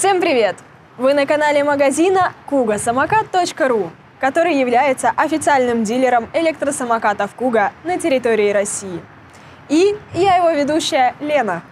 Всем привет! Вы на канале магазина kuga-самокат.ру, который является официальным дилером электросамокатов Kuga на территории России. И я его ведущая Лена.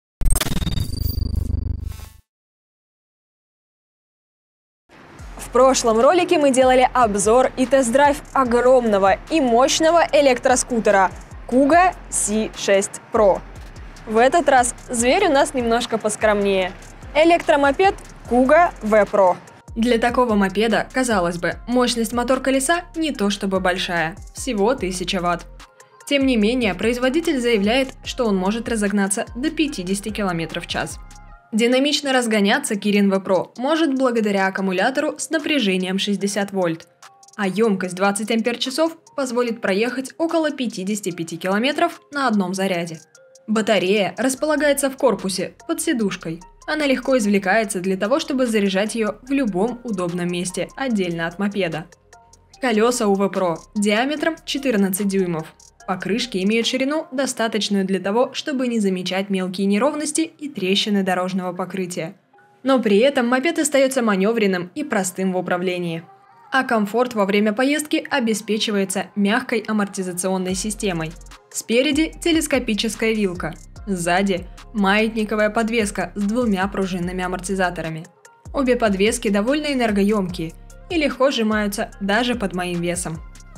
В прошлом ролике мы делали обзор и тест-драйв огромного и мощного электроскутера Kuga C6 Pro. В этот раз зверь у нас немножко поскромнее. Электромопед Kuga V Pro. Для такого мопеда, казалось бы, мощность мотор-колеса не то чтобы большая, всего 1000 Вт. Тем не менее, производитель заявляет, что он может разогнаться до 50 км в час. Динамично разгоняться Kirin V Pro может благодаря аккумулятору с напряжением 60 вольт, а емкость 20 Ах позволит проехать около 55 км на одном заряде. Батарея располагается в корпусе, под сидушкой. Она легко извлекается для того, чтобы заряжать ее в любом удобном месте, отдельно от мопеда. Колеса у V Pro диаметром 14 дюймов. Покрышки имеют ширину, достаточную для того, чтобы не замечать мелкие неровности и трещины дорожного покрытия. Но при этом мопед остается маневренным и простым в управлении. А комфорт во время поездки обеспечивается мягкой амортизационной системой. Спереди телескопическая вилка, сзади маятниковая подвеска с 2 пружинными амортизаторами. Обе подвески довольно энергоемкие и легко сжимаются даже под моим весом.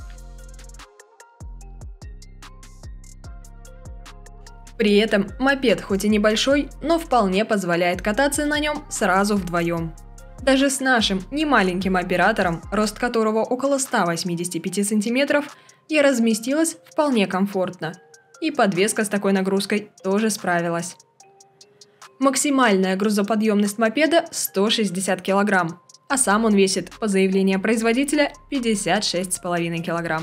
При этом мопед хоть и небольшой, но вполне позволяет кататься на нем сразу вдвоем. Даже с нашим немаленьким оператором, рост которого около 185 см, я разместилась вполне комфортно. И подвеска с такой нагрузкой тоже справилась. Максимальная грузоподъемность мопеда 160 кг, а сам он весит, по заявлению производителя, 56,5 кг.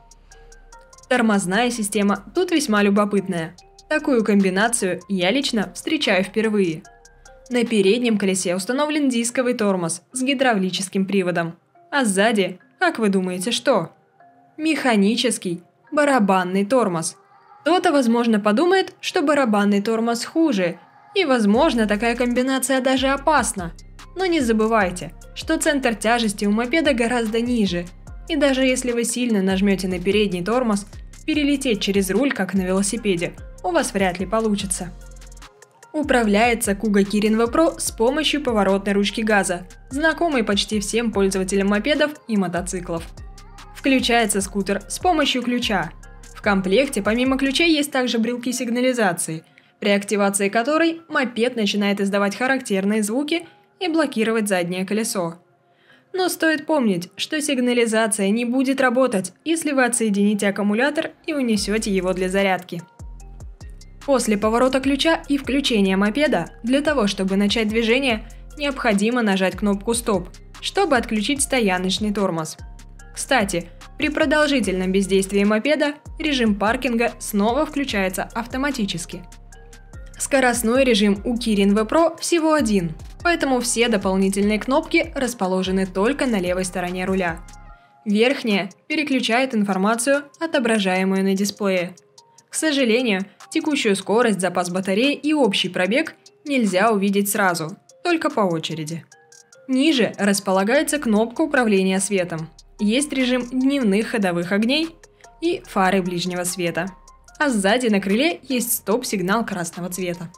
Тормозная система тут весьма любопытная. Такую комбинацию я лично встречаю впервые. На переднем колесе установлен дисковый тормоз с гидравлическим приводом, а сзади, как вы думаете, что? Механический барабанный тормоз. Кто-то, возможно, подумает, что барабанный тормоз хуже, и, возможно, такая комбинация даже опасна. Но не забывайте, что центр тяжести у мопеда гораздо ниже, и даже если вы сильно нажмете на передний тормоз, перелететь через руль, как на велосипеде, у вас вряд ли получится. Управляется Kuga Kirin V Pro с помощью поворотной ручки газа, знакомой почти всем пользователям мопедов и мотоциклов. Включается скутер с помощью ключа. В комплекте помимо ключей есть также брелки сигнализации, при активации которой мопед начинает издавать характерные звуки и блокировать заднее колесо. Но стоит помнить, что сигнализация не будет работать, если вы отсоедините аккумулятор и унесете его для зарядки. После поворота ключа и включения мопеда, для того чтобы начать движение, необходимо нажать кнопку «Стоп», чтобы отключить стояночный тормоз. Кстати, при продолжительном бездействии мопеда режим паркинга снова включается автоматически. Скоростной режим у Kirin V Pro всего один, поэтому все дополнительные кнопки расположены только на левой стороне руля. Верхняя переключает информацию, отображаемую на дисплее. К сожалению, текущую скорость, запас батареи и общий пробег нельзя увидеть сразу, только по очереди. Ниже располагается кнопка управления светом. Есть режим дневных ходовых огней и фары ближнего света. А сзади на крыле есть стоп-сигнал красного цвета.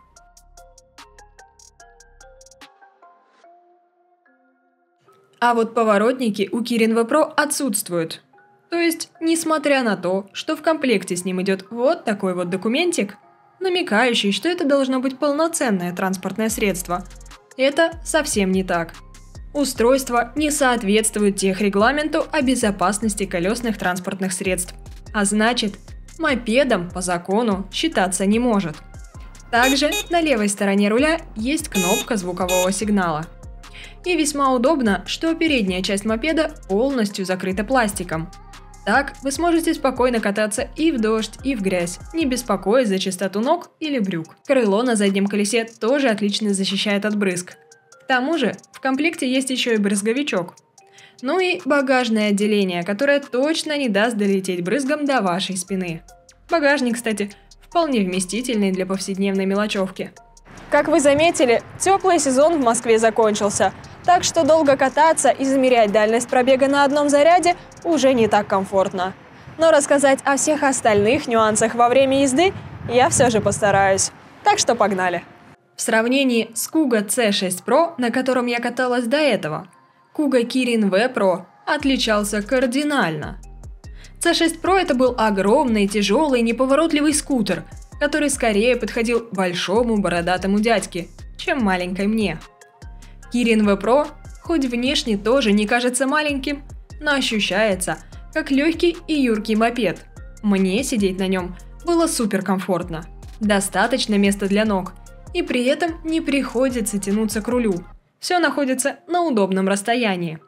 А вот поворотники у Kirin V Pro отсутствуют. То есть, несмотря на то, что в комплекте с ним идет вот такой вот документик, намекающий, что это должно быть полноценное транспортное средство, это совсем не так. Устройство не соответствует техрегламенту о безопасности колесных транспортных средств, а значит, мопедом по закону считаться не может. Также на левой стороне руля есть кнопка звукового сигнала. И весьма удобно, что передняя часть мопеда полностью закрыта пластиком. Так вы сможете спокойно кататься и в дождь, и в грязь, не беспокоясь за чистоту ног или брюк. Крыло на заднем колесе тоже отлично защищает от брызг. К тому же в комплекте есть еще и брызговичок. Ну и багажное отделение, которое точно не даст долететь брызгам до вашей спины. Багажник, кстати, вполне вместительный для повседневной мелочевки. Как вы заметили, теплый сезон в Москве закончился, так что долго кататься и замерять дальность пробега на одном заряде уже не так комфортно. Но рассказать о всех остальных нюансах во время езды я все же постараюсь. Так что погнали! В сравнении с Kuga C6 Pro, на котором я каталась до этого, Kuga Kirin V Pro отличался кардинально. C6 Pro это был огромный, тяжелый, неповоротливый скутер, который скорее подходил большому бородатому дядьке, чем маленькой мне. Kirin V Pro хоть внешне тоже не кажется маленьким, но ощущается как легкий и юркий мопед. Мне сидеть на нем было суперкомфортно, достаточно места для ног, и при этом не приходится тянуться к рулю, все находится на удобном расстоянии.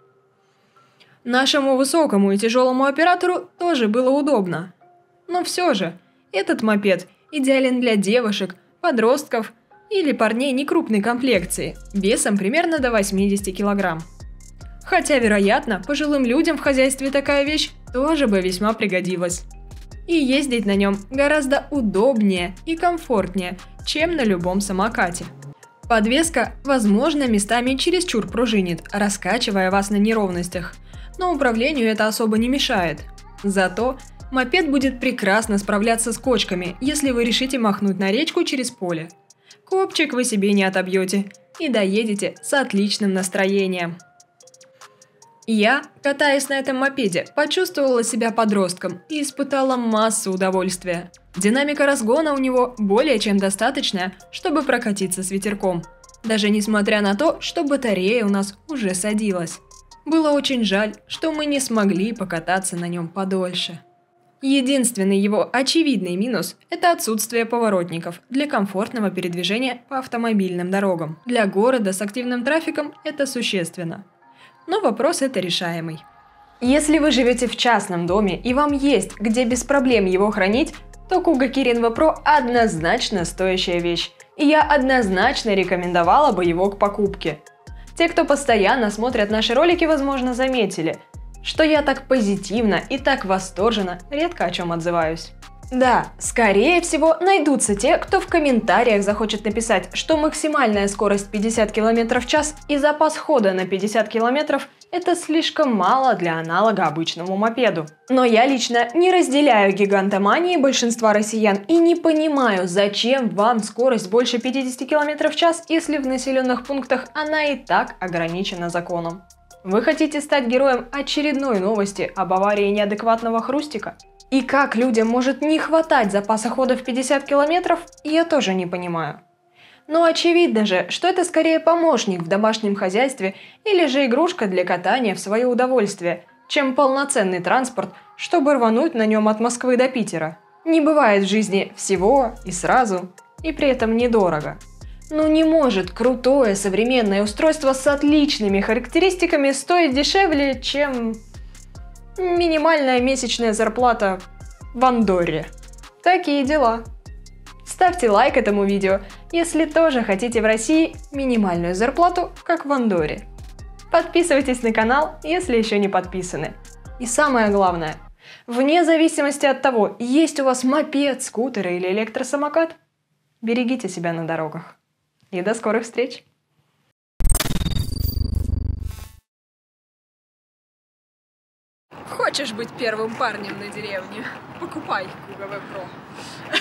Нашему высокому и тяжелому оператору тоже было удобно. Но все же, этот мопед идеален для девушек, подростков или парней некрупной комплекции, весом примерно до 80 кг. Хотя, вероятно, пожилым людям в хозяйстве такая вещь тоже бы весьма пригодилась. И ездить на нем гораздо удобнее и комфортнее, чем на любом самокате. Подвеска, возможно, местами чересчур пружинит, раскачивая вас на неровностях, но управлению это особо не мешает. Зато мопед будет прекрасно справляться с кочками, если вы решите махнуть на речку через поле. Копчик вы себе не отобьете и доедете с отличным настроением. Я, катаясь на этом мопеде, почувствовала себя подростком и испытала массу удовольствия. Динамика разгона у него более чем достаточная, чтобы прокатиться с ветерком, даже несмотря на то, что батарея у нас уже садилась. Было очень жаль, что мы не смогли покататься на нем подольше. Единственный его очевидный минус – это отсутствие поворотников для комфортного передвижения по автомобильным дорогам. Для города с активным трафиком это существенно. Но вопрос это решаемый. Если вы живете в частном доме и вам есть где без проблем его хранить, то Kuga Kirin V Pro однозначно стоящая вещь, и я однозначно рекомендовала бы его к покупке. Те, кто постоянно смотрят наши ролики, возможно, заметили, что я так позитивно и так восторженно редко о чем отзываюсь. Да, скорее всего, найдутся те, кто в комментариях захочет написать, что максимальная скорость 50 км в час и запас хода на 50 км – это слишком мало для аналога обычному мопеду. Но я лично не разделяю гигантомании большинства россиян и не понимаю, зачем вам скорость больше 50 км в час, если в населенных пунктах она и так ограничена законом. Вы хотите стать героем очередной новости об аварии неадекватного хрустика? И как людям может не хватать запаса хода в 50 км, я тоже не понимаю. Но очевидно же, что это скорее помощник в домашнем хозяйстве или же игрушка для катания в свое удовольствие, чем полноценный транспорт, чтобы рвануть на нем от Москвы до Питера. Не бывает в жизни всего и сразу, и при этом недорого. Ну не может крутое современное устройство с отличными характеристиками стоить дешевле, чем минимальная месячная зарплата в Андорре. Такие дела. Ставьте лайк этому видео, если тоже хотите в России минимальную зарплату, как в Андорре. Подписывайтесь на канал, если еще не подписаны. И самое главное, вне зависимости от того, есть у вас мопед, скутер или электросамокат, берегите себя на дорогах. И до скорых встреч! Хочешь быть первым парнем на деревне? Покупай Kuga V Pro.